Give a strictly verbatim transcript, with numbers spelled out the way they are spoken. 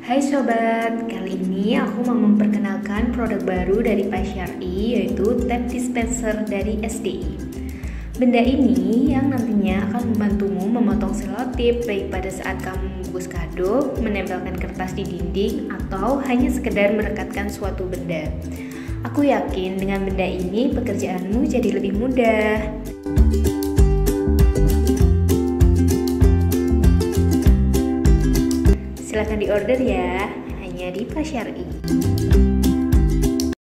Hai sobat, kali ini aku mau memperkenalkan produk baru dari Pasyari, yaitu tab dispenser dari S D I. Benda ini yang nantinya akan membantumu memotong selotip baik pada saat kamu membungkus kado, menempelkan kertas di dinding, atau hanya sekedar merekatkan suatu benda. Aku yakin dengan benda ini pekerjaanmu jadi lebih mudah. Silahkan diorder ya, hanya di Pasyari.